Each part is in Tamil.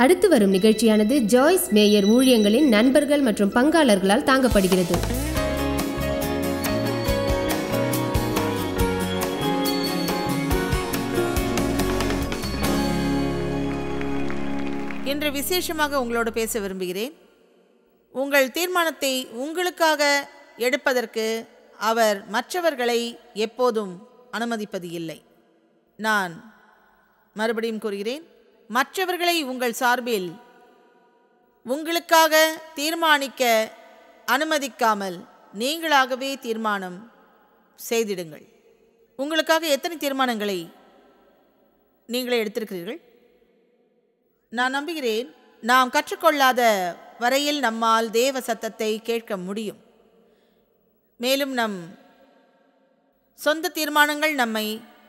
அடுத்து வரும் நிகழ்ச்சியானது ஜாய்ஸ் மேயர் ஊழியங்களின் நண்பர்கள் மற்றும் பங்காளர்களால் தாங்கப்படுகிறது. இன்று விசேஷமாக உங்களோடு பேச விரும்புகிறேன். உங்கள் தீர்மானத்தை உங்களுக்காக எடுப்பதற்கு அவர் மற்றவர்களை எப்போதும் அனுமதிப்பது இல்லை. நான் மறுபடியும் கூறுகிறேன், மற்றவர்களை உங்கள் சார்பில் உங்களுக்காக தீர்மானிக்க அனுமதிக்காமல் நீங்களாகவே தீர்மானம் செய்திடுங்கள். உங்களுக்காக எத்தனை தீர்மானங்களை நீங்களே எடுத்திருக்கிறீர்கள்? நான் நம்புகிறேன், நாம் கற்றுக்கொள்ளாத வரையில் நம்மால் தேவ சத்தத்தை கேட்க முடியும். மேலும் நம் சொந்த தீர்மானங்கள் நம்மை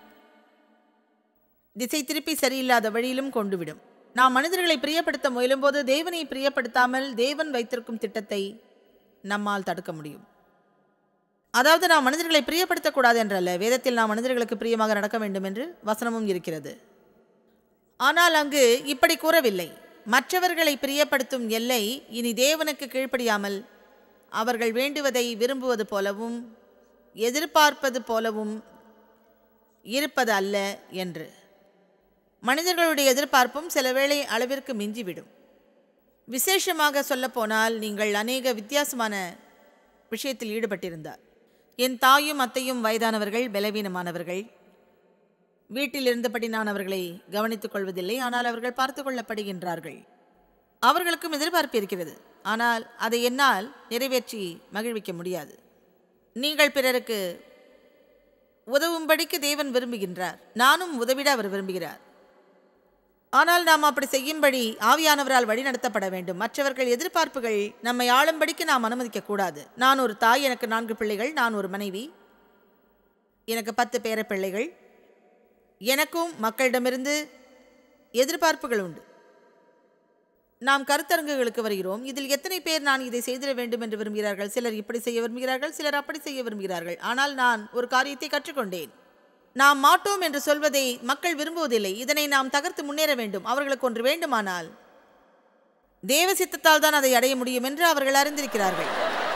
திசை திருப்பி சரியில்லாத வழியிலும் கொண்டுவிடும். நாம் மனிதர்களை பிரியப்படுத்த முயலும்போது தேவனை பிரியப்படுத்தாமல் தேவன் வைத்திருக்கும் திட்டத்தை நம்மால் தடுக்க முடியும். அதாவது நாம் மனிதர்களை பிரியப்படுத்தக்கூடாது என்றல்ல, வேதத்தில் நாம் மனிதர்களுக்கு பிரியமாக நடக்க வேண்டும் என்று வசனமும் இருக்கிறது. ஆனால் அங்கு இப்படி கூறவில்லை. மற்றவர்களை பிரியப்படுத்தும் எல்லை இனி தேவனுக்கு கீழ்ப்படியாமல் அவர்கள் வேண்டுவதை விரும்புவது போலவும் எதிர்பார்ப்பது போலவும் இருப்பது அல்ல என்று. மனிதர்களுடைய எதிர்பார்ப்பும் சில வேளை அளவிற்கு மிஞ்சிவிடும். விசேஷமாக சொல்லப்போனால், நீங்கள் அநேக வித்தியாசமான விஷயத்தில் ஈடுபட்டிருந்தார். என் தாயும் அத்தையும் வயதானவர்கள், பலவீனமானவர்கள். வீட்டில் இருந்தபடி நான் அவர்களை கவனித்துக் கொள்வதில்லை, ஆனால் அவர்கள் பார்த்து கொள்ளப்படுகின்றார்கள். அவர்களுக்கும் எதிர்பார்ப்பு இருக்கிறது, ஆனால் அதை என்னால் நிறைவேற்றி மகிழ்விக்க முடியாது. நீங்கள் பிறருக்கு உதவும்படிக்கு தேவன் விரும்புகின்றார், நானும் உதவிட அவர் விரும்புகிறார். ஆனால் நாம் அப்படி செய்யும்படி ஆவியானவரால் வழிநடத்தப்பட வேண்டும். மற்றவர்கள் எதிர்பார்ப்புகள் நம்மை ஆளும்படிக்கு நாம் அனுமதிக்கக்கூடாது. நான் ஒரு தாய், எனக்கு 4 பிள்ளைகள். நான் ஒரு மனைவி, எனக்கு 10 பேர பிள்ளைகள். எனக்கும் மக்களிடமிருந்து எதிர்பார்ப்புகள் உண்டு. நாம் கருத்தரங்குகளுக்கு வருகிறோம். இதில் எத்தனை பேர் நான் இதை செய்திட வேண்டும் என்று விரும்புகிறார்கள்? சிலர் இப்படி செய்ய விரும்புகிறார்கள், சிலர் அப்படி செய்ய விரும்புகிறார்கள். ஆனால் நான் ஒரு காரியத்தை கற்றுக்கொண்டேன். நாம் மாட்டோம் என்று சொல்வதை மக்கள் விரும்புவதில்லை. இதனை நாம் தகர்த்து முன்னேற வேண்டும். அவர்களுக்கு ஒன்று வேண்டுமானால் தேவ சித்தத்தால் தான் அதை அடைய முடியும் என்று அவர்கள் அறிந்திருக்கிறார்கள்.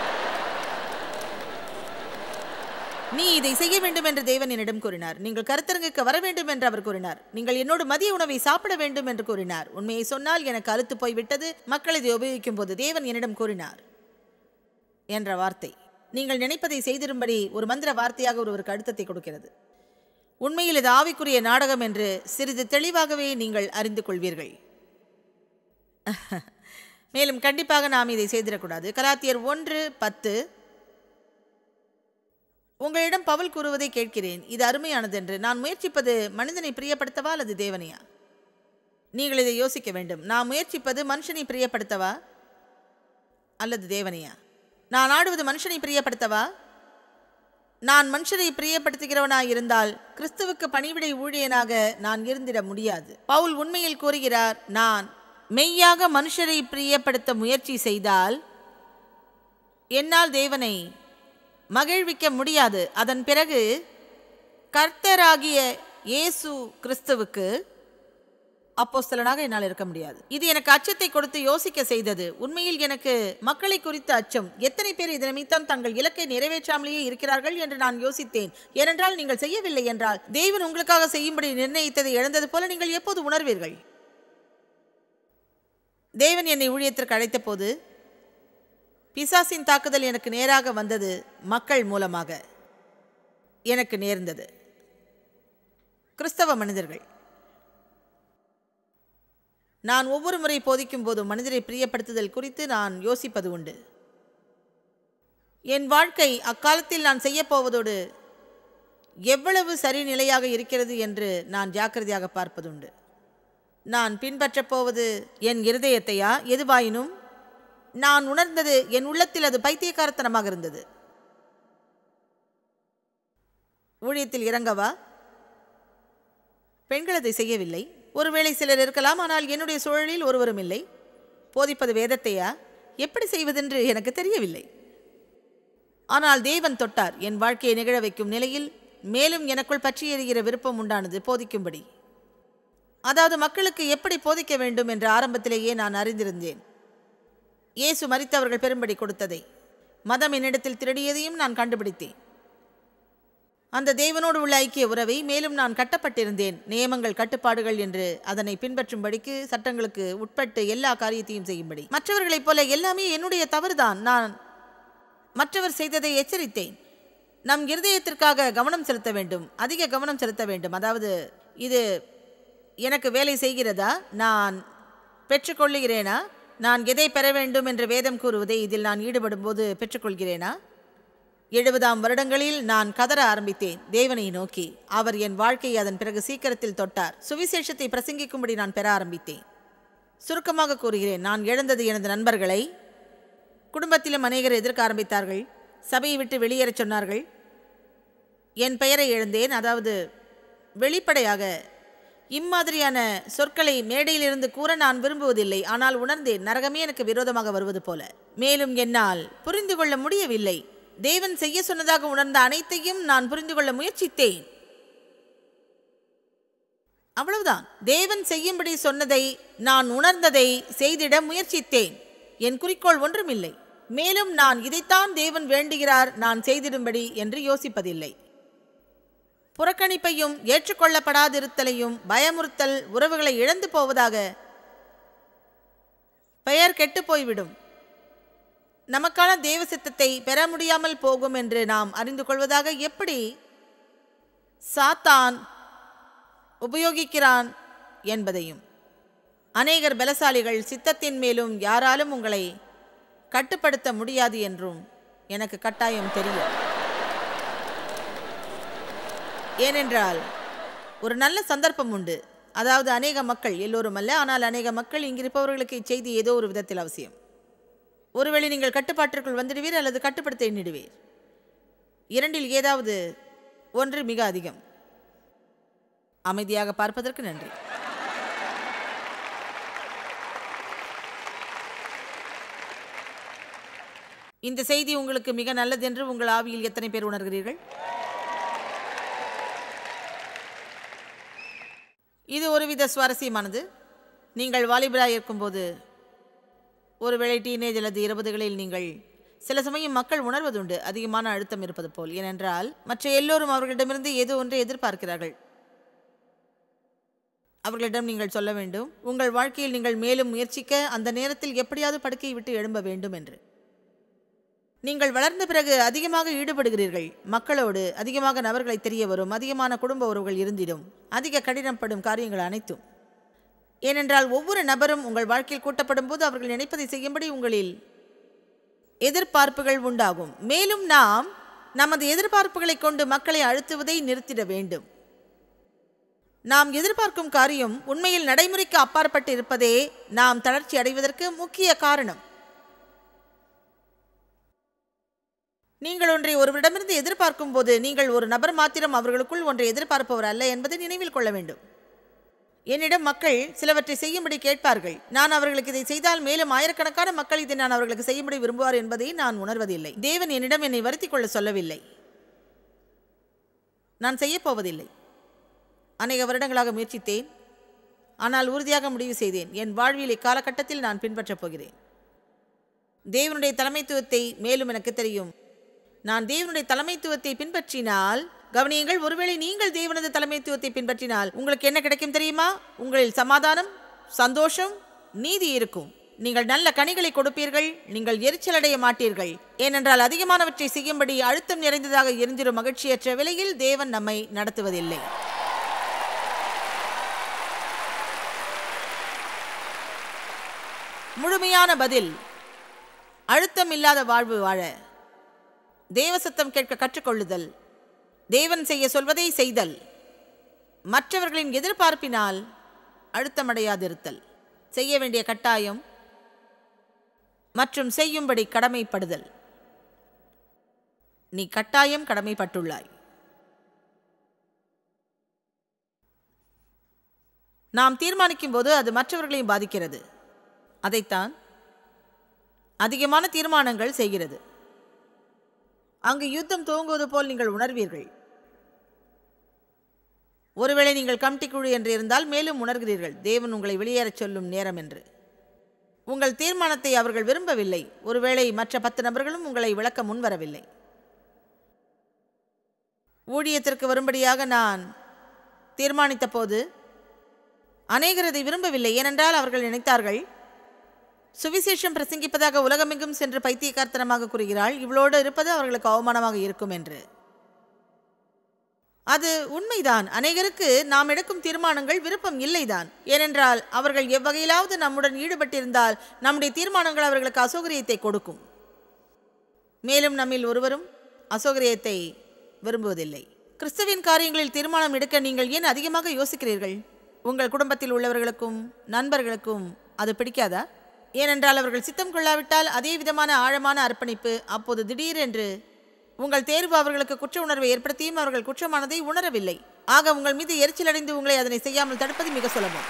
நீ இதை செய்ய வேண்டும் என்று தேவன் என்னிடம் கூறினார். நீங்கள் கருத்தரங்குக்கு வர வேண்டும் என்று அவர் கூறினார். நீங்கள் என்னோடு மதிய உணவை சாப்பிட வேண்டும் என்று கூறினார். உண்மையை சொன்னால் எனக்கு அலுத்து போய்விட்டது. மக்கள் இதை உபயோகிக்கும் போது தேவன் என்னிடம் கூறினார் என்ற வார்த்தை நீங்கள் நினைப்பதை செய்திரும்படி ஒரு மந்திர வார்த்தையாக ஒருவருக்கு அழுத்தத்தை கொடுக்கிறது. உண்மையில் இது ஆவிக்குரிய நாடகம் என்று சிறிது தெளிவாகவே நீங்கள் அறிந்து கொள்வீர்கள். மேலும் கண்டிப்பாக நாம் இதை செய்திடக்கூடாது. கலாத்தியர் 1:10. உங்களிடம் பவுல் கூறுவதை கேட்கிறேன், இது அருமையானது என்று. நான் முயற்சிப்பது மனிதனை பிரியப்படுத்தவா அல்லது தேவனையா? நீங்கள் இதை யோசிக்க வேண்டும். நான் முயற்சிப்பது மனுஷனை பிரியப்படுத்தவா அல்லது தேவனையா? நான் ஆடுவது மனுஷனை பிரியப்படுத்தவா? நான் மனுஷரை பிரியப்படுத்துகிறவனாய் இருந்தால் கிறிஸ்துவுக்கு பணிவிடை ஊழியனாக நான் இருந்திட முடியாது. பவுல் உண்மையில் கூறுகிறார், நான் மெய்யாக மனுஷரை பிரியப்படுத்த முயற்சி செய்தால் என்னால் தேவனை மகிழ்விக்க முடியாது. அதன் பிறகு கர்த்தராகிய இயேசு கிறிஸ்துவுக்கு அப்போஸ்தலனாக என்னால் இருக்க முடியாது. இது எனக்கு அச்சத்தை கொடுத்து யோசிக்க செய்தது. உண்மையில் எனக்கு மக்களை குறித்த அச்சம். எத்தனை பேர் இதன் நிமித்தம் தங்கள் இலக்கை நிறைவேற்றாமலேயே இருக்கிறார்கள் என்று நான் யோசித்தேன். ஏனென்றால் நீங்கள் செய்யவில்லை என்றால் தேவன் உங்களுக்காக செய்யும்படி நிர்ணயித்ததை இழந்தது போல நீங்கள் எப்போது உணர்வீர்கள்? தேவன் என்னை ஊழியத்திற்கு அழைத்த போது பிசாசின் தாக்குதல் எனக்கு நேராக வந்தது. மக்கள் மூலமாக எனக்கு நேர்ந்தது. கிறிஸ்தவ மனிதர்கள். நான் ஒவ்வொரு முறை போதிக்கும் போது மனிதரை பிரியப்படுத்துதல் குறித்து நான் யோசிப்பது உண்டு. என் வாழ்க்கை அக்காலத்தில் நான் செய்யப்போவதோடு எவ்வளவு சரிநிலையாக இருக்கிறது என்று நான் ஜாக்கிரதையாக பார்ப்பதுண்டு. நான் பின்பற்றப் போவது என் இருதயத்தையா? எதுவாயினும் நான் உணர்ந்தது என் உள்ளத்தில் அது பைத்தியக்காரத்தனமாக இருந்தது. ஊழியத்தில் இறங்கவா? பெண்கள் அதை செய்யவில்லை. ஒருவேளை சிலர் இருக்கலாம், ஆனால் என்னுடைய சூழலில் ஒருவரும் இல்லை. போதிப்பது வேதத்தையா? எப்படி செய்வதென்று எனக்கு தெரியவில்லை. ஆனால் தேவன் தொட்டார். என் வாழ்க்கையை நிகழ வைக்கும் நிலையில் மேலும் எனக்குள் பற்றி எறிகிற விருப்பம் உண்டானது போதிக்கும்படி. அதாவது மக்களுக்கு எப்படி போதிக்க வேண்டும் என்ற ஆரம்பத்திலேயே நான் அறிந்திருந்தேன். இயேசு மரித்தவர்கள் பெரும்படி கொடுத்ததை, மதம் என்னிடத்தில் திருடியதையும் நான் கண்டுபிடித்தேன். அந்த தேவனோடு உள்ள ஐக்கிய உறவை மேலும் நான் கட்டப்பட்டிருந்தேன். நியமங்கள், கட்டுப்பாடுகள் என்று அதனை பின்பற்றும்படிக்கு, சட்டங்களுக்கு உட்பட்டு எல்லா காரியத்தையும் செய்யும்படி. மற்றவர்களைப் போல எல்லாமே என்னுடைய தவறுதான். நான் மற்றவர் செய்ததை எச்சரித்தேன். நம் இருதயத்திற்காக கவனம் செலுத்த வேண்டும், அதிக கவனம் செலுத்த வேண்டும். அதாவது, இது எனக்கு வேலை செய்கிறதா? நான் பெற்றுக்கொள்ளுகிறேனா? நான் எதை பெற வேண்டும் என்று வேதம் கூறுவதை இதில் நான் ஈடுபடும் போது பெற்றுக்கொள்கிறேனா? 70ஆம் வருடங்களில் நான் கதற ஆரம்பித்தேன் தேவனை நோக்கி. அவர் என் வாழ்க்கையை அதன் பிறகு சீக்கிரத்தில் தொட்டார். சுவிசேஷத்தை பிரசங்கிக்கும்படி நான் பெற ஆரம்பித்தேன். சுருக்கமாக கூறுகிறேன், நான் இழந்தது எனது நண்பர்களை. குடும்பத்திலும் அநேகர் எதிர்க்க ஆரம்பித்தார்கள். சபையை விட்டு வெளியேறச் சொன்னார்கள். என் பெயரை இழந்தேன். அதாவது, வெளிப்படையாக இம்மாதிரியான சொற்களை மேடையிலிருந்து கூற நான் விரும்புவதில்லை. ஆனால் உணர்ந்தேன், நரகமே எனக்கு விரோதமாக வருவது போல. மேலும் என்னால் புரிந்து கொள்ள முடியவில்லை. தேவன் செய்ய சொன்னதாக உணர்ந்த அனைத்தையும் நான் புரிந்து கொள்ள முயற்சித்தேன். அவ்வளவுதான். தேவன் செய்யும்படி சொன்னதை, நான் உணர்ந்ததை செய்திட முயற்சித்தேன். என் குறிக்கோள் ஒன்றுமில்லை. மேலும் நான் இதைத்தான் தேவன் வேண்டுகிறார் நான் செய்திடும்படி என்று யோசிப்பதில்லை. புறக்கணிப்பையும் ஏற்றுக்கொள்ளப்படாதிருத்தலையும் பயமுறுத்தல் உறவுகளை இழந்து போவதாக, பெயர் கெட்டு போய்விடும், நமக்கான தேவ சித்தத்தை பெற முடியாமல் போகும் என்று நாம் அறிந்து கொள்வதாக எப்படி சாத்தான் உபயோகிக்கிறான் என்பதையும். அநேகர் பலசாலிகள், சித்தத்தின் மேலும் யாராலும் உங்களை கட்டுப்படுத்த முடியாது என்றும் எனக்கு கட்டாயம் தெரியும். ஏனென்றால் ஒரு நல்ல சந்தர்ப்பம் உண்டு. அதாவது, அநேக மக்கள், எல்லோரும் அல்ல, ஆனால் அநேக மக்கள், இங்கிருப்பவர்களுக்கு இச்செய்தி ஏதோ ஒரு விதத்தில் அவசியம். ஒருவேளை நீங்கள் கட்டுப்பாட்டிற்குள் வந்துடுவீர் அல்லது கட்டுப்படுத்த எண்ணிடுவீர். இரண்டில் ஏதாவது ஒன்று மிக அதிகம். அமைதியாக பார்ப்பதற்கு நன்றி. இந்த செய்தி உங்களுக்கு மிக நல்லது என்று உங்கள் ஆவியில் எத்தனை பேர் உணர்கிறீர்கள்? இது ஒருவித சுவாரஸ்யமானது. நீங்கள் வாலிபராக இருக்கும்போது, ஒருவேளை டீனேஜ் அல்லது 20களில் நீங்கள் சில சமயம் மக்கள் உணர்வதுண்டு அதிகமான அழுத்தம் இருப்பது போல். ஏனென்றால் மற்ற எல்லோரும் அவர்களிடமிருந்து ஏதோ ஒன்றை எதிர்பார்க்கிறார்கள். அவர்களிடம் நீங்கள் சொல்ல வேண்டும், உங்கள் வாழ்க்கையில் நீங்கள் மேலும் முயற்சிக்க, அந்த நேரத்தில் எப்படியாவது படுக்கையை விட்டு எழும்ப வேண்டும் என்று. நீங்கள் வளர்ந்த பிறகு அதிகமாக ஈடுபடுகிறீர்கள். மக்களோடு அதிகமாக நபர்களை தெரிய வரும், அதிகமான குடும்ப உறவுகள் இருந்திடும், அதிக கடினப்படும் காரியங்கள் அனைத்தும். ஏனென்றால் ஒவ்வொரு நபரும் உங்கள் வாழ்க்கையில் கூட்டப்படும் போது அவர்கள் நினைப்பதை செய்யும்படி உங்களில் எதிர்பார்ப்புகள் உண்டாகும். மேலும் நாம் நமது எதிர்பார்ப்புகளை கொண்டு மக்களை அழுத்துவதை நிறுத்திட வேண்டும். நாம் எதிர்பார்க்கும் காரியம் உண்மையில் நடைமுறைக்கு அப்பாற்பட்டு இருப்பதே நாம் தளர்ச்சி அடைவதற்கு முக்கிய காரணம். நீங்கள் ஒன்றை ஒருவரிடமிருந்து எதிர்பார்க்கும் போது நீங்கள் ஒரு நபர் மாத்திரம் அவர்களுக்குள் ஒன்றை எதிர்பார்ப்பவர் அல்ல என்பதை நினைவில் கொள்ள வேண்டும். என்னிடம் மக்கள் சிலவற்றை செய்யும்படி கேட்பார்கள். நான் அவர்களுக்கு இதை செய்தால் மேலும் ஆயிரக்கணக்கான மக்கள் இதை நான் அவர்களுக்கு செய்யும்படி விரும்புவார் என்பதை நான் உணர்வதில்லை. தேவன் என்னிடம் என்னை வருத்திக் கொள்ள சொல்லவில்லை. நான் செய்யப்போவதில்லை. அநேக வருடங்களாக முயற்சித்தேன், ஆனால் உறுதியாக முடிவு செய்தேன், என் வாழ்வில் இக்காலகட்டத்தில் நான் பின்பற்றப் போகிறேன். தேவனுடைய தலைமைத்துவத்தை மேலும் எனக்கு தெரியும். நான் தேவனுடைய தலைமைத்துவத்தை பின்பற்றினால், கவனியுங்கள், ஒருவேளை நீங்கள் தேவனது தலைமைத்துவத்தை பின்பற்றினால் உங்களுக்கு என்ன கிடைக்கும் தெரியுமா? உங்களில் சமாதானம், சந்தோஷம், நீதி இருக்கும். நீங்கள் நல்ல கனிகளை கொடுப்பீர்கள். நீங்கள் எரிச்சல் அடைய மாட்டீர்கள். ஏனென்றால் அதிகமானவற்றை செய்யும்படி அழுத்தம் நிறைந்ததாக இருந்திரும் மகிழ்ச்சியற்ற விலையில் தேவன் நம்மை நடத்துவதில்லை. முழுமையான பதில், அழுத்தம் இல்லாத வாழ்வு வாழ தேவசத்தம் கேட்க கற்றுக்கொள்ளுதல், தேவன் செய்ய சொல்வதை செய்தல், மற்றவர்களின் எதிர்பார்ப்பினால் அழுத்தமடையாதிருத்தல், செய்ய வேண்டிய கட்டாயம் மற்றும் செய்யும்படி கடமைப்படுதல். நீ கட்டாயம் கடமைப்பட்டுள்ளாய். நாம் தீர்மானிக்கும் போது அது மற்றவர்களையும் பாதிக்கிறது. அதைத்தான் அதிகமான தீர்மானங்கள் செய்கிறது. அங்கு யுத்தம் துவங்குவது போல் நீங்கள் உணர்வீர்கள். ஒருவேளை நீங்கள் கமிட்டி குழு என்று இருந்தால் மேலும் உணர்கிறீர்கள் தேவன் உங்களை வெளியேறச் சொல்லும் நேரம் என்று. உங்கள் தீர்மானத்தை அவர்கள் விரும்பவில்லை. ஒருவேளை மற்ற 10 நபர்களும் உங்களை விளக்க முன்வரவில்லை. ஊழியத்திற்கு வரும்படியாக நான் தீர்மானித்த போது அநேகர் அதை விரும்பவில்லை. ஏனென்றால் அவர்கள் நினைத்தார்கள், சுவிசேஷம் பிரசங்கிப்பதாக உலகமெங்கும் சென்று பைத்தியக்காரத்தனமாக கூறுகிறாள், இவளோடு இருப்பது அவர்களுக்கு அவமானமாக இருக்கும் என்று. அது உண்மைதான். அநேகருக்கு நாம் எடுக்கும் தீர்மானங்கள் விருப்பம் இல்லைதான். ஏனென்றால் அவர்கள் எவ்வகையிலாவது நம்முடன் ஈடுபட்டிருந்தால் நம்முடைய தீர்மானங்கள் அவர்களுக்கு அசௌகரியத்தை கொடுக்கும். மேலும் நம்மில் ஒருவரும் அசௌகரியத்தை விரும்புவதில்லை. கிறிஸ்துவின் காரியங்களில் தீர்மானம் எடுக்க நீங்கள் ஏன் அதிகமாக யோசிக்கிறீர்கள்? உங்கள் குடும்பத்தில் உள்ளவர்களுக்கும் நண்பர்களுக்கும் அது பிடிக்காதா? ஏனென்றால் அவர்கள் சித்தம் கொள்ளாவிட்டால் அதே விதமான ஆழமான அர்ப்பணிப்பு, அப்போது திடீரென்று உங்கள் தேர்வு அவர்களுக்கு குற்ற உணர்வை ஏற்படுத்தியும் அவர்கள் குற்றமானதை உணரவில்லை. ஆக உங்கள் மீது எரிச்சலடைந்து உங்களை அதனை செய்யாமல் தடுப்பது மிக சுலபம்.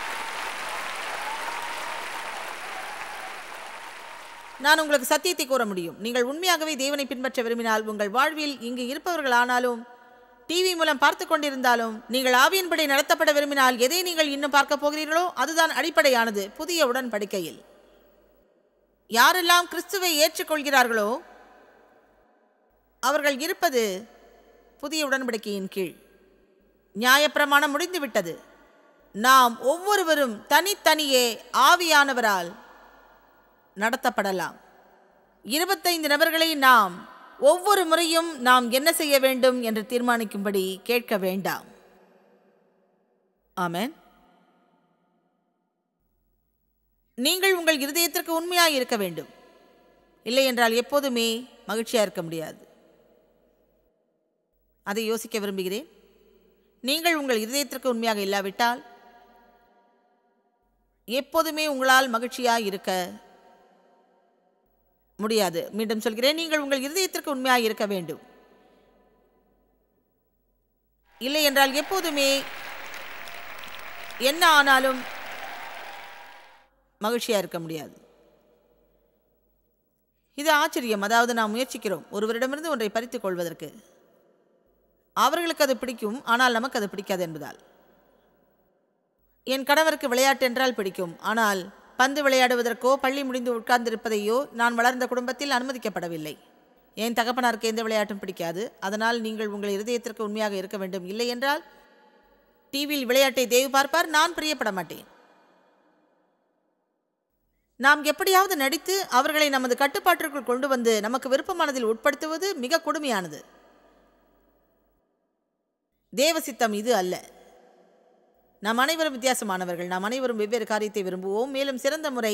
நான் உங்களுக்கு சத்தியத்தை கூற முடியும். நீங்கள் உண்மையாகவே தேவனை பின்பற்ற விரும்பினால் உங்கள் வாழ்வில் இங்கு இருப்பவர்கள் ஆனாலும் டிவி மூலம் பார்த்து கொண்டிருந்தாலும் நீங்கள் ஆவியின்படி நடத்தப்பட விரும்பினால் எதை நீங்கள் இன்னும் பார்க்க போகிறீர்களோ அதுதான் அடிப்படையானது. புதிய உடன்படிக்கையில் யாரெல்லாம் கிறிஸ்துவை ஏற்றுக்கொள்கிறார்களோ அவர்கள் இருப்பது புதிய உடன்படிக்கையின் கீழ். நியாயப்பிரமாணம் முடிந்துவிட்டது. நாம் ஒவ்வொருவரும் தனித்தனியே ஆவியானவரால் நடத்தப்படலாம். 25 நபர்களை நாம் ஒவ்வொரு முறையும் நாம் என்ன செய்ய வேண்டும் என்று தீர்மானிக்கும்படி கேட்க வேண்டாம். ஆமென். நீங்கள் உங்கள் இருதயத்திற்கு உண்மையாக இருக்க வேண்டும். இல்லை என்றால் எப்போதுமே மகிழ்ச்சியாக இருக்க முடியாது. அதை யோசிக்க விரும்புகிறேன். நீங்கள் உங்கள் இருதயத்திற்கு உண்மையாக இல்லாவிட்டால் எப்போதுமே உங்களால் மகிழ்ச்சியாக இருக்க முடியாது. மீண்டும் சொல்கிறேன், நீங்கள் உங்கள் இருதயத்திற்கு உண்மையாக இருக்க வேண்டும். இல்லை என்றால் எப்போதுமே என்ன ஆனாலும் மகிழ்ச்சியாக இருக்க முடியாது. இது ஆச்சரியம். அதாவது நாம் முயற்சிக்கிறோம் ஒருவரிடமிருந்து ஒன்றை பறித்துக் கொள்வதற்கு. அவர்களுக்கு அது பிடிக்கும், ஆனால் நமக்கு அது பிடிக்காது என்பதால். என் கணவருக்கு விளையாட்டு என்றால் பிடிக்கும், ஆனால் பந்து விளையாடுவதற்கோ பள்ளி முடிந்து உட்கார்ந்திருப்பதையோ நான் வளர்ந்த குடும்பத்தில் அனுமதிக்கப்படவில்லை. என் தகப்பனாருக்கு எந்த விளையாட்டும் பிடிக்காது. அதனால் நீங்கள் உங்கள் இருதயத்திற்கு உண்மையாக இருக்க வேண்டும். இல்லை என்றால் டிவியில் விளையாட்டை தேவி பார்ப்பார், நான் பிரியப்பட மாட்டேன். நாம் எப்படியாவது நடித்து அவர்களை நமது கட்டுப்பாட்டிற்குள் கொண்டு வந்து நமக்கு விருப்பமானதில் உட்படுத்துவது மிக கொடுமையானது. தேவ சித்தம் இது அல்ல. நாம் அனைவரும் வித்தியாசமானவர்கள். நாம் அனைவரும் வெவ்வேறு காரியத்தை விரும்புவோம். மேலும் சிறந்த முறை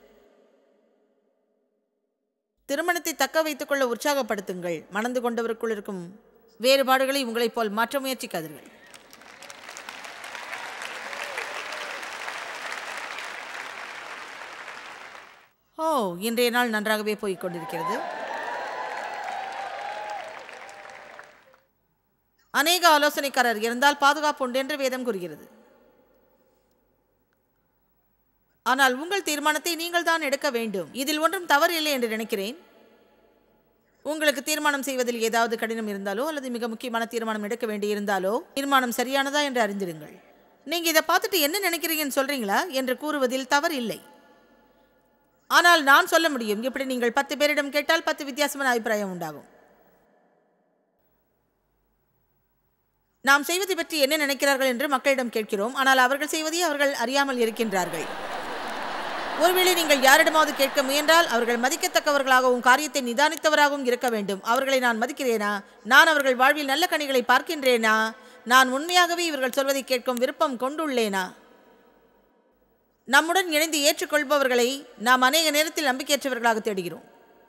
திருமணத்தை தக்க வைத்துக் கொள்ள உற்சாகப்படுத்துங்கள். மணந்து கொண்டவருக்குள் இருக்கும் வேறுபாடுகளை உங்களைப் போல் மாற்ற முயற்சிக்காதீர்கள். இன்றைய நாள் நன்றாகவே போய்க் கொண்டிருக்கிறது. அநேக ஆலோசனைக்காரர் இருந்தால் பாதுகாப்பு உண்டு என்று வேதம் கூறுகிறது. ஆனால் உங்கள் தீர்மானத்தை நீங்கள் தான் எடுக்க வேண்டும். இதில் ஒன்றும் தவறு இல்லை என்று நினைக்கிறேன். உங்களுக்கு தீர்மானம் செய்வதில் ஏதாவது கடினம் இருந்தாலோ அல்லது மிக முக்கியமான தீர்மானம் எடுக்க வேண்டியிருந்தாலோ தீர்மானம் சரியானதா என்று அறிந்திருங்கள். நீங்கள் இதை பார்த்துட்டு என்ன நினைக்கிறீங்கன்னு சொல்றீங்களா என்று கூறுவதில் தவறு இல்லை. ஆனால் நான் சொல்ல முடியும், இப்படி நீங்கள் 10 பேரிடம் கேட்டால் 10 வித்தியாசமான அபிப்பிராயம் உண்டாகும். நாம் செய்வதை பற்றி என்ன நினைக்கிறார்கள் என்று மக்களிடம் கேட்கிறோம், ஆனால் அவர்கள் செய்வதை அவர்கள் அறியாமல் இருக்கின்றார்கள். ஒருவேளை நீங்கள் யாரிடமாவது கேட்க முயன்றால் அவர்கள் மதிக்கத்தக்கவர்களாகவும் காரியத்தை நிதானித்தவராகவும் இருக்க வேண்டும். அவர்களை நான் மதிக்கிறேனா? நான் அவர்கள் வாழ்வில் நல்ல கனிகளை பார்க்கின்றேனா? நான் உண்மையாகவே இவர்கள் சொல்வதை கேட்கும் விருப்பம் கொண்டுள்ளேனா? நம்முடன் இணைந்து ஏற்றுக்கொள்பவர்களை நாம் அநேக நேரத்தில் நம்பிக்கையற்றவர்களாக தேடுகிறோம்.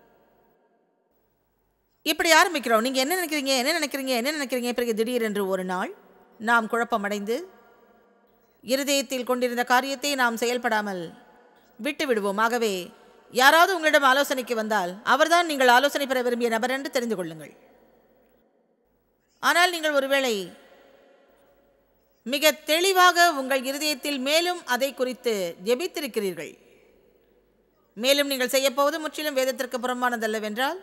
இப்படி ஆரம்பிக்கிறோம், நீங்கள் என்ன நினைக்கிறீங்க என்ன நினைக்கிறீங்க என்ன நினைக்கிறீங்க. பிறகு திடீரென்று ஒரு நாள் நாம் குழப்பமடைந்து இருதயத்தில் கொண்டிருந்த காரியத்தை நாம் செயல்படாமல் விட்டு விடுவோம். ஆகவே யாராவது உங்களிடம் ஆலோசனைக்கு வந்தால் அவர்தான் நீங்கள் ஆலோசனை பெற விரும்பிய நபர் என்று தெரிந்து கொள்ளுங்கள். ஆனால் நீங்கள் ஒருவேளை மிக தெளிவாக உங்கள் இருதயத்தில் மேலும் அதை குறித்து ஜெபித்திருக்கிறீர்கள், மேலும் நீங்கள் செய்யப்போவது முற்றிலும் வேதத்திற்கு புறம்பானதல்லவென்றால்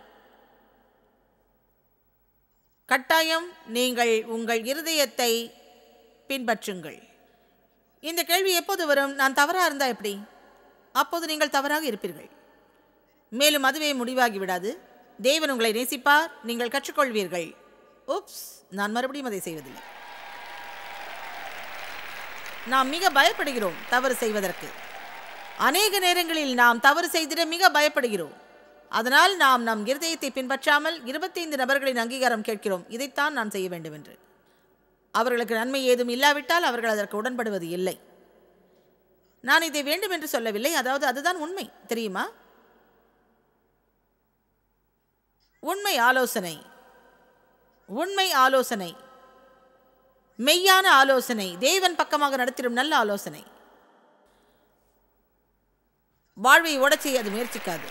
கட்டாயம் நீங்கள் உங்கள் இருதயத்தை பின்பற்றுங்கள். இந்த கேள்வி எப்போது வரும்? நான் தவறாக இருந்தால் எப்படி? அப்போது நீங்கள் தவறாக இருப்பீர்கள். மேலும் அதுவே முடிவாகி விடாது. தேவன் உங்களை நேசிப்பார், நீங்கள் கற்றுக்கொள்வீர்கள். உப்ஸ், நான் மறுபடியும் அதை செய்வதில்லை. நாம் மிக பயப்படுகிறோம் தவறு செய்வதற்கு. அநேக நேரங்களில் நாம் தவறு செய்திட மிக பயப்படுகிறோம். அதனால் நாம் நம் இருதயத்தை பின்பற்றாமல் 25 நபர்களின் அங்கீகாரம் கேட்கிறோம், இதைத்தான் நான் செய்ய வேண்டும் என்று. அவர்களுக்கு நன்மை ஏதும் இல்லாவிட்டால் அவர்கள் அதற்கு உடன்படுவது இல்லை. நான் இதை வேண்டும் என்று சொல்லவில்லை, அதாவது அதுதான் உண்மை, தெரியுமா? உண்மை ஆலோசனை, உண்மை ஆலோசனை, மெய்யான ஆலோசனை, தேவன் பக்கமாக நடத்திடும் நல்ல ஆலோசனை வாழ்வை ஓடச் செய்ய அது முயற்சிக்காது.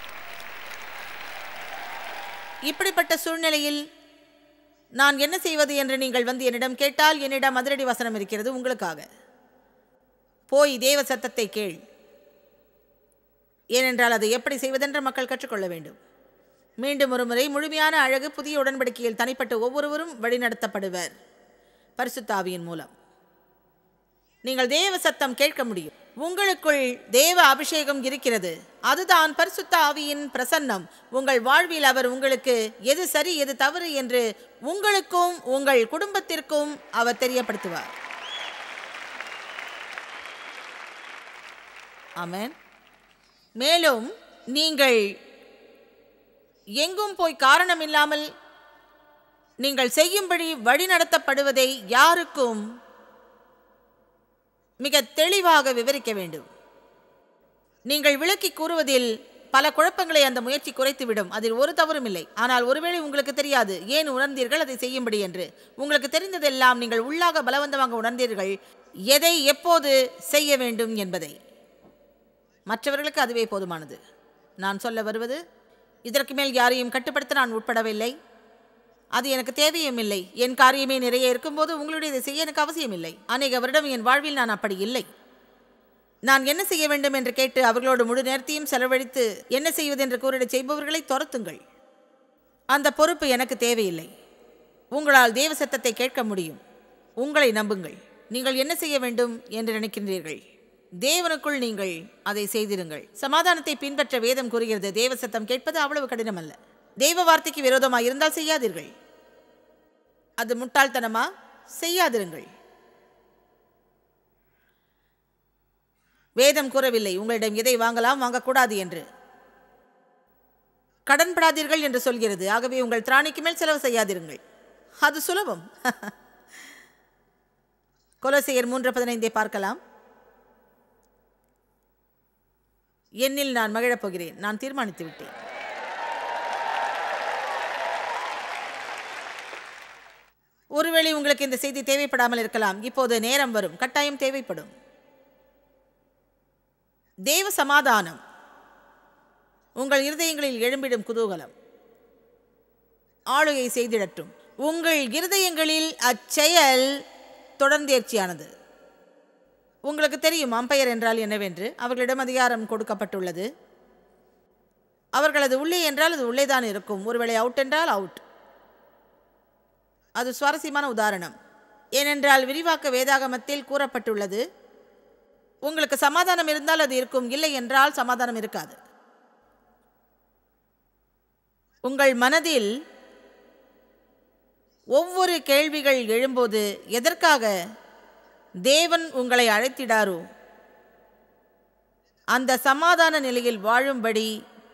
இப்படிப்பட்ட சூழ்நிலையில் நான் என்ன செய்வது என்று நீங்கள் வந்து என்னிடம் கேட்டால், என்னிடம் அதிரடி வசனம் இருக்கிறது உங்களுக்காக. போய் தேவ சத்தத்தை கேள். ஏனென்றால் அதை எப்படி செய்வதென்று மக்கள் கற்றுக்கொள்ள வேண்டும். மீண்டும் ஒரு முறை, முழுமையான அழகு புதிய உடன்படிக்கையில் தனிப்பட்ட ஒவ்வொருவரும் வழிநடத்தப்படுவர் பரிசுத்த ஆவியின் மூலம். நீங்கள் தேவ சத்தம் கேட்க முடியும். உங்களுக்குள் தேவ அபிஷேகம் இருக்கிறது. அதுதான் பரிசுத்த ஆவியின் பிரசன்னம். உங்கள் வாழ்வில் அவர் உங்களுக்கு எது சரி எது தவறு என்று உங்களுக்கும் உங்கள் குடும்பத்திற்கும் அவர் தெரியப்படுத்துவார். ஆமென். மேலும் நீங்கள் எங்கும் போய் காரணம் இல்லாமல் நீங்கள் செய்யும்படி வழிநடத்தப்படுவதை யாருக்கும் மிக தெளிவாக விவரிக்க வேண்டும். நீங்கள் விளக்கி கூறுவதில் பல குழப்பங்களை அந்த முயற்சி குறைத்துவிடும். அதில் ஒரு தவறும் இல்லை. ஆனால் ஒருவேளை உங்களுக்கு தெரியாது ஏன் உணர்ந்தீர்கள் அதை செய்யும்படி என்று. உங்களுக்கு தெரிந்ததெல்லாம் நீங்கள் உள்ளாக பலவந்தமாக உணர்ந்தீர்கள் எதை எப்போது செய்ய வேண்டும் என்பதை. மற்றவர்களுக்கு அதுவே போதுமானது. நான் சொல்ல வருவது, இதற்கு மேல் யாரையும் கட்டுப்படுத்த நான் உட்படவில்லை. அது எனக்கு தேவையும் இல்லை. என் காரியமே நிறைய இருக்கும்போது உங்களுடைய இதை செய்ய எனக்கு அவசியம் இல்லை. அநேக வருடம் என் வாழ்வில் நான் அப்படி இல்லை. நான் என்ன செய்ய வேண்டும் என்று கேட்டு அவர்களோடு முழு நேரத்தையும் செலவழித்து என்ன செய்வது என்று கூறிட செய்பவர்களை துரத்துங்கள். அந்த பொறுப்பு எனக்கு தேவையில்லை. உங்களால் தேவ சத்தத்தை கேட்க முடியும். உங்களை நம்புங்கள். நீங்கள் என்ன செய்ய வேண்டும் என்று நினைக்கின்றீர்கள், தேவனுக்குள் நீங்கள் அதை செய்திருங்கள். சமாதானத்தை பின்பற்ற வேதம் கூறுகிறது. தேவ சத்தம் கேட்பது அவ்வளவு கடினம் அல்ல. தேவ வார்த்தைக்கு விரோதமாக இருந்தால் செய்யாதீர்கள். அது முட்டாள்தனமா? செய்யாதிருங்கள். வேதம் கூறவில்லை உங்களிடம் எதை வாங்கலாம் வாங்கக்கூடாது என்று. கடன்படாதீர்கள் என்று சொல்கிறது. ஆகவே உங்கள் திராணிக்கு மேல் செலவு செய்யாதிருங்கள். அது சுலபம். கொலோசியர் 3:15 பார்க்கலாம். என்னில் நான் மகிழப் போகிறேன், நான் தீர்மானித்து விட்டேன். ஒருவேளை உங்களுக்கு இந்த செய்தி தேவைப்படாமல் இருக்கலாம். இப்போது நேரம் வரும், கட்டாயம் தேவைப்படும். தேவ சமாதானம் உங்கள் இருதயங்களில் எழும்பிடும் குதூகலம் ஆளுகை செய்திடட்டும். உங்கள் இருதயங்களில் அச்செயல் தொடர்ந்தேர்ச்சியானது. உங்களுக்கு தெரியும் அம்பையர் என்றால் என்னவென்று. அவர்களிடம் அதிகாரம் கொடுக்கப்பட்டுள்ளது. அவர்களது உள்ளே என்றால் அது உள்ளேதான் இருக்கும். ஒருவேளை அவுட் என்றால் அவுட். அது சுவாரஸ்யமான உதாரணம். ஏனென்றால் விரிவாக்க வேதாகமத்தில் கூறப்பட்டுள்ளது, உங்களுக்கு சமாதானம் இருந்தால் அது இருக்கும், இல்லை என்றால் சமாதானம் இருக்காது. உங்கள் மனதில் ஒவ்வொரு கேள்விகள் எழும்போது எதற்காக தேவன் உங்களை அழைத்திடாரோ அந்த சமாதான நிலையில் வாழும்படி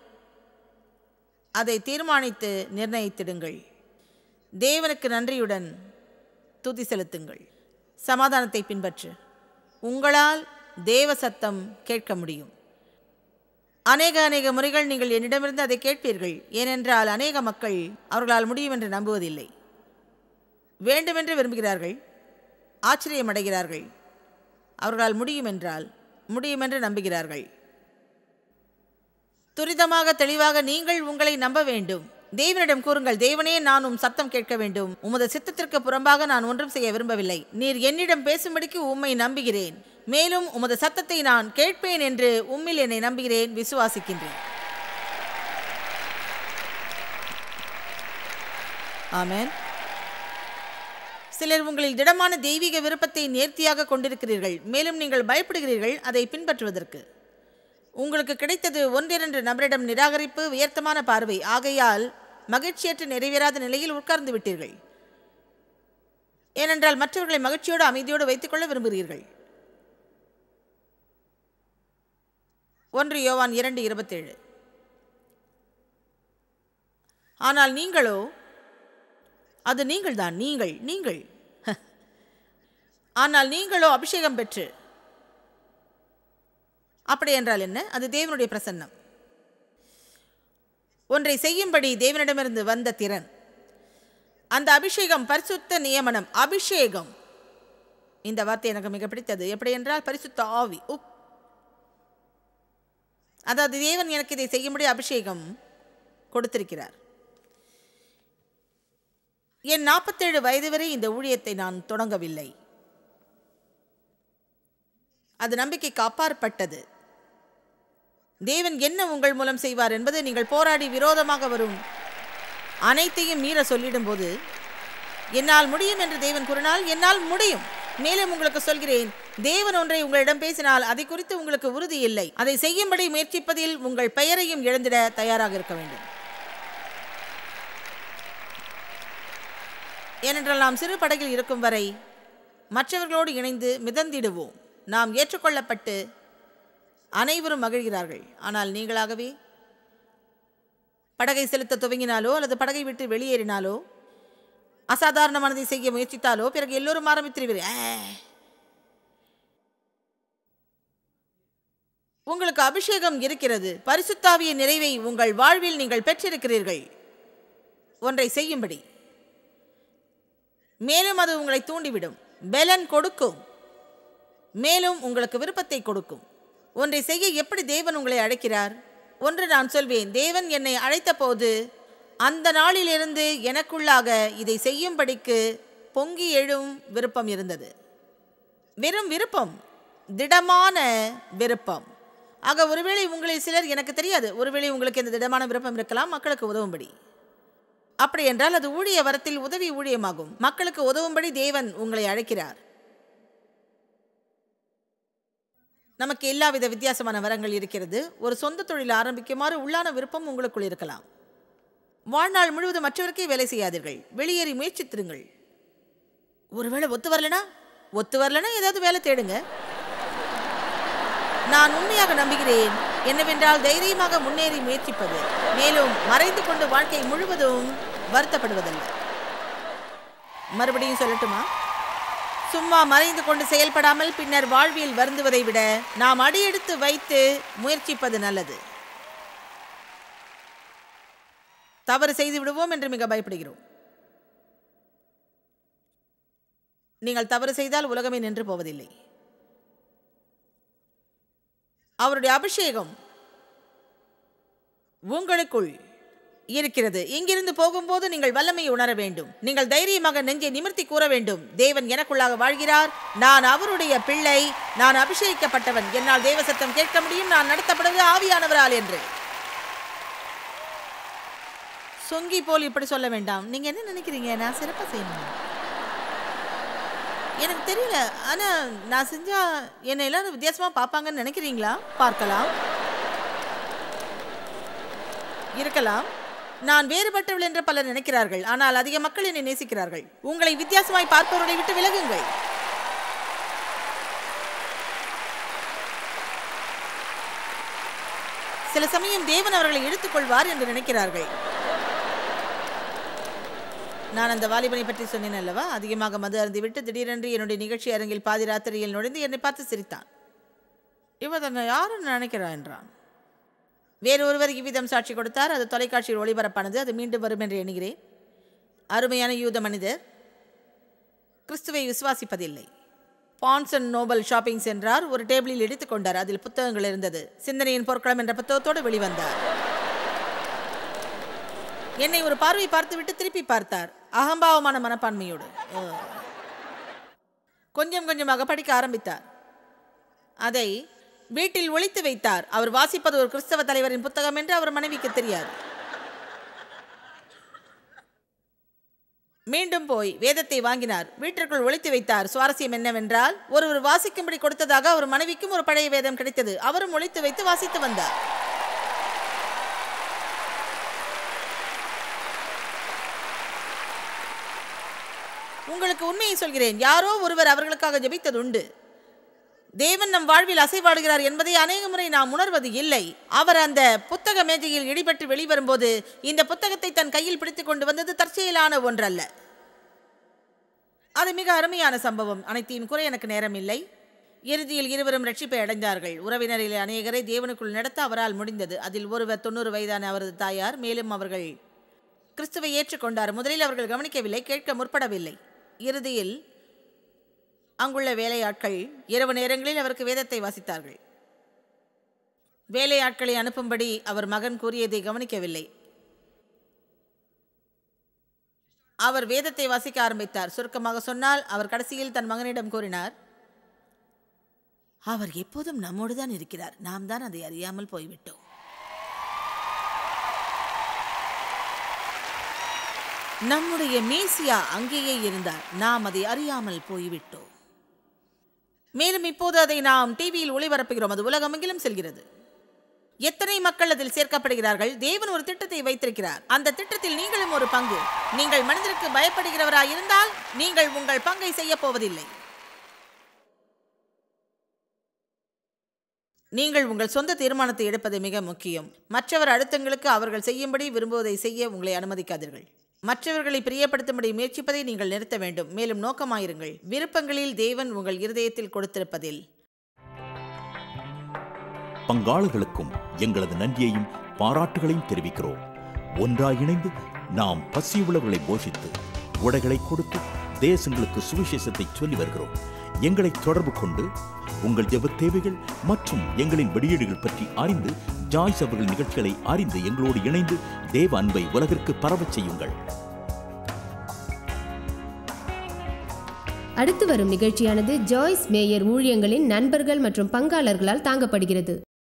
அதை தீர்மானித்து நிர்ணயித்திடுங்கள். தேவனுக்கு நன்றியுடன் துதி செலுத்துங்கள். சமாதானத்தை பின்பற்று. உங்களால் தேவ சத்தம் கேட்க முடியும். அநேக முறைகள் நீங்கள் என்னிடமிருந்து அதை கேட்பீர்கள். ஏனென்றால் அநேக மக்கள் அவர்களால் முடியும் என்று நம்புவதில்லை. வேண்டுமென்று விரும்புகிறார்கள், ஆச்சரியமடைகிறார்கள். அவர்களால் முடியும் என்றால் முடியுமென்று நம்புகிறார்கள். துரிதமாக தெளிவாக நீங்கள் உங்களை நம்ப வேண்டும். தேவனிடம் கூறுங்கள், தேவனே, நான் உம் சத்தம் கேட்க வேண்டும். உமது சித்தத்திற்கு புறம்பாக நான் ஒன்றும் செய்ய விரும்பவில்லை. நீர் என்னிடம் பேசும்படிக்கு உம்மை நம்புகிறேன். மேலும் உமது சத்தத்தை நான் கேட்பேன் என்று உம்மில் என்னை நம்புகிறேன், விசுவாசிக்கின்றேன். ஆமென். சிலர் உங்களில் திடமான தெய்வீக விருப்பத்தை நேர்த்தியாக கொண்டிருக்கிறீர்கள், மேலும் நீங்கள் பயப்படுகிறீர்கள் அதை பின்பற்றுவதற்கு. உங்களுக்கு கிடைத்தது ஒன்றிரண்டு நபரிடம் நிராகரிப்பு, உயர்த்தமான பார்வை. ஆகையால் மகிழ்ச்சியற்று நிறைவேறாத நிலையில் உட்கார்ந்து விட்டீர்கள். ஏனென்றால் மற்றவர்களை மகிழ்ச்சியோடு அமைதியோடு வைத்துக்கொள்ள விரும்புகிறீர்கள். 1 யோவான் 2:27. ஆனால் நீங்களோ, அது நீங்கள்தான், நீங்கள் ஆனால் நீங்களோ அபிஷேகம் பெற்று. அப்படி என்றால் என்ன? அது தேவனுடைய பிரசன்னம். ஒன்றை செய்யும்படி தேவனிடமிருந்து வந்த திறன். அந்த அபிஷேகம் பரிசுத்த நியமனம். அபிஷேகம், இந்த வார்த்தை எனக்கு மிக பிடித்தது. எப்படி என்றால் பரிசுத்த ஆவி. அதாவது தேவன் எனக்கு இதை செய்யும்படி அபிஷேகம் கொடுத்திருக்கிறார். என் 47 வயது வரை இந்த ஊழியத்தை நான் தொடங்கவில்லை. அது நம்பிக்கைக்கு அப்பாற்பட்டது. தேவன் என்ன உங்கள் மூலம் செய்வார் என்பது நீங்கள் போராடி விரோதமாக வரும் அனைத்தையும் மீற சொல்லிடும் போது, என்னால் முடியும் என்று தேவன் கூறினால் என்னால் முடியும். மேலும் உங்களுக்கு சொல்கிறேன், தேவன் ஒன்றை உங்களிடம் பேசினால் அதை குறித்து உங்களுக்கு உறுதி இல்லை. அதை செய்யும்படி முயற்சிப்பதில் உங்கள் பெயரையும் இழந்திட தயாராக இருக்க வேண்டும். ஏனென்றால் நாம் சிறு படகில் இருக்கும் வரை மற்றவர்களோடு இணைந்து மிதந்திடுவோம். நாம் ஏற்றுக்கொள்ளப்பட்டு அனைவரும் மகிழ்கிறார்கள். ஆனால் நீங்களாகவே படகை செலுத்த துவங்கினாலோ அல்லது படகை விட்டு வெளியேறினாலோ, அசாதாரணமானதை செய்ய முயற்சித்தாலோ, பிறகு எல்லோரும் ஆரம்பித்திருவீர்கள். உங்களுக்கு அபிஷேகம் இருக்கிறது. பரிசுத்தாவியின் நிறைவை உங்கள் வாழ்வில் நீங்கள் பெற்றிருக்கிறீர்கள் ஒன்றை செய்யும்படி. மேலும் அது உங்களை தூண்டிவிடும், பெலன் கொடுக்கும், மேலும் உங்களுக்கு விருப்பத்தை கொடுக்கும். ஒன்றை செய்ய எப்படி தேவன் உங்களை அழைக்கிறார்? ஒன்று நான் சொல்வேன், தேவன் என்னை அழைத்த போது அந்த நாளிலிருந்து எனக்குள்ளாக இதை செய்யும்படிக்கு பொங்கி எழும் விருப்பம் இருந்தது. வெறும் விருப்பம், திடமான விருப்பம். ஆக ஒருவேளை உங்களில் சிலர், எனக்கு தெரியாது, ஒருவேளை உங்களுக்கு இந்த திடமான விருப்பம் இருக்கலாம், மக்களுக்கு உதவும்படி. அப்படி என்றால் அது ஊழிய வரத்தில் உதவி ஊழியமாகும். மக்களுக்கு உதவும்படி தேவன் உங்களை அழைக்கிறார். நமக்கு எல்லாவித வித்தியாசமான வரங்கள் இருக்கிறது. ஒரு சொந்த தொழில் ஆரம்பிக்குமாறு உள்ளான விருப்பம் உங்களுக்குள் இருக்கலாம். வாழ்நாள் முழுவதும் மற்றவருக்கே வேலை செய்யாதீர்கள், வெளியேறி முயற்சித்திருங்கள். ஒருவேளை ஒத்து வரலனா ஏதாவது வேலை தேடுங்க. நான் உண்மையாக நம்புகிறேன் என்னவென்றால் தைரியமாக முன்னேறி முயற்சிப்பது, மேலும் மறைந்து கொண்டு வாழ்க்கை முழுவதும் வருத்தப்படுவதல்ல. மறுபடியும் சொல்லட்டுமா? சும்மா மறைந்து கொண்டு செயல்படாமல் பின்னர் வாழ்வியல் வருந்துவதை விட நாம் அடியெடுத்து வைத்து முயற்சிப்பது நல்லது. தவறு செய்து விடுவோம் என்று மிக பயப்படுகிறோம். நீங்கள் தவறு செய்தால் உலகமே நின்று போவதில்லை. அவருடைய அபிஷேகம் உங்களுக்குள் இருக்கிறது. இங்கிருந்து போகும்போது நீங்கள் வல்லமையை உணர வேண்டும். நீங்கள் தைரியமாக நெஞ்சை நிமிர்த்தி கூற வேண்டும், தேவன் எனக்குள்ளாக வாழ்கிறார், நான் அவருடைய பிள்ளை, நான் அபிஷேகிக்கப்பட்டவன், என்னால் தேவ சத்தம் கேட்க முடியும், நான் நடத்தப்படுவது ஆவியானவரால் என்று. சொங்கி போல் இப்படி சொல்ல வேண்டாம். நீங்க என்ன நினைக்கிறீங்க? நான் சிறப்பா செய்யணும், எனக்கு தெரியல, ஆனா நான் செஞ்சா என்னை எல்லாரும் வித்தியாசமா பார்ப்பாங்கன்னு நினைக்கிறீங்களா? பார்க்கலாம், இருக்கலாம். நான் வேறுபட்டவள் என்று பலர் நினைக்கிறார்கள், ஆனால் அதிக மக்கள் என்னை நேசிக்கிறார்கள். உங்களை வித்தியாசமாய் பார்ப்பவர்களை விட்டு விலகுங்கள். சில சமயம் தேவன் அவர்களை எடுத்துக்கொள்வார் என்று நினைக்கிறார்கள். நான் அந்த வாலிபனை பற்றி சொன்னேன் அல்லவா? அதிகமாக மது அருந்திவிட்டு திடீரென்று என்னுடைய நிகழ்ச்சி அரங்கில் பாதி ராத்திரியில் நுழைந்து என்னை பார்த்து சிரித்தான். இவன் தன்னை யாருன்னு நினைக்கிறான் என்றான். வேறொருவர் இவ்விதம் சாட்சி கொடுத்தார். அது தொலைக்காட்சியில் ஒளிபரப்பானது. அது மீண்டும் வரும் என்று எண்ணுகிறேன். அருமையான யூத மனிதர் கிறிஸ்துவை விசுவாசிப்பதில்லை. பான்ஸ் அண்ட் நோபல் ஷாப்பிங் சென்றார். ஒரு டேபிளில் எடுத்துக் கொண்டார். அதில் புத்தகங்கள் இருந்தது. சிந்தனையின் பொற்களம் என்ற புத்தகத்தோடு வெளிவந்தார். என்னை ஒரு பார்வை பார்த்துவிட்டு திருப்பி பார்த்தார், அகம்பாவமான மனப்பான்மையோடு. கொஞ்சம் கொஞ்சமாக படிக்க ஆரம்பித்தார். அதை வீட்டில் ஒளித்து வைத்தார். அவர் வாசிப்பது ஒரு கிறிஸ்தவ தலைவரின் புத்தகம் என்று அவர் மனைவிக்கு தெரியாது. மீண்டும் போய் வேதத்தை வாங்கினார், வீட்டிற்குள் ஒளித்து வைத்தார். சுவாரஸ்யம் என்னவென்றால், ஒருவர் வாசிக்கும்படி கொடுத்ததாக அவர் மனைவிக்கும் ஒரு பழைய வேதம் கிடைத்தது. அவரும் ஒளித்து வைத்து வாசித்து வந்தார். உங்களுக்கு உண்மையை சொல்கிறேன், யாரோ ஒருவர் அவர்களுக்காக ஜெபித்தது உண்டு. தேவன் நம் வாழ்வில் அசைவாடுகிறார் என்பதை அநேக முறை நாம் உணர்வது இல்லை. அவர் அந்த புத்தக மேஜையில் இடிபட்டு வெளிவரும்போது இந்த புத்தகத்தை தன் கையில் பிடித்துக் கொண்டு வந்தது தற்செயலான ஒன்றல்ல. அது மிக அருமையான சம்பவம். அனைத்தையும் கூற எனக்கு நேரம் இல்லை. இறுதியில் இருவரும் ரட்சிப்பை அடைந்தார்கள். உறவினரில் அநேகரை தேவனுக்குள் நடத்த அவரால் முடிந்தது. அதில் ஒருவர் 90 வயதான அவரது தாயார். மேலும் அவர்கள் கிறிஸ்துவை ஏற்றுக்கொண்டார். முதலில் அவர்கள் கவனிக்கவில்லை, கேட்க முற்படவில்லை. இறுதியில் அங்குள்ள வேலையாட்கள் இரவு நேரங்களில் அவருக்கு வேதத்தை வாசித்தார்கள். வேலையாட்களை அனுப்பும்படி அவர் மகன் கூறியதை கவனிக்கவில்லை. அவர் வேதத்தை வாசிக்க ஆரம்பித்தார். சுருக்கமாக சொன்னால், அவர் கடைசியில் தன் மகனிடம் கூறினார், அவர் எப்போதும் நம்மோடுதான் இருக்கிறார், நாம் தான் அதை அறியாமல் போய்விட்டோம். நம்முடைய மேசியா அங்கேயே இருந்தார், நாம் அதை அறியாமல் போய்விட்டோம். மேலும் இப்போது அதை நாம் டிவியில் ஒளிபரப்புகிறோம். அது உலகமெங்கிலும் செல்கிறது. எத்தனை மக்கள் அதில் சேர்க்கப்படுகிறார்கள்? தேவன் ஒரு திட்டத்தை வைத்திருக்கிறார். அந்த திட்டத்தில் நீங்களும் ஒரு பங்கு. நீங்கள் மனிதருக்கு பயப்படுகிறவராய் இருந்தால் நீங்கள் உங்கள் பங்கை செய்ய போவதில்லை. நீங்கள் உங்கள் சொந்த தீர்மானத்தை எடுப்பது மிக முக்கியம். மற்றவர் அடுத்தவங்களுக்கு அவர்கள் செய்யும்படி விரும்புவதை செய்ய உங்களை அனுமதிக்காதீர்கள். மற்றவர்களை பிரியப்படுத்தும்படி முயற்சிப்பதை நீங்கள் நிறுத்த வேண்டும். மேலும் நோக்கமாயிருங்கள், விருப்பங்களில் தேவன் உங்கள் இருதயத்தில் கொடுத்திருப்பதில். பங்காளர்களுக்கும் எங்களது நன்றியையும் பாராட்டுகளையும் தெரிவிக்கிறோம். ஒன்றாய் இணைந்து நாம் பசியுள்ளவர்களை போஷித்து உடைகளை கொடுத்து தேசங்களுக்கு சுவிசேஷத்தை சொல்லி வருகிறோம். எங்களை தொடர்பு கொண்டு உங்கள் ஜெப தேவைகள் மற்றும் எங்களின் வெளியீடுகள் பற்றி அறிந்து ஜாய்ஸ் அவர்கள் நிகழ்ச்சிகளை அறிந்து எங்களோடு இணைந்து தேவ அன்பை உலகிற்கு பரவச் செய்யுங்கள். அடுத்து வரும் நிகழ்ச்சியானது ஜாய்ஸ் மேயர் ஊழியங்களின் நண்பர்கள் மற்றும் பங்காளர்களால் தாங்கப்படுகிறது.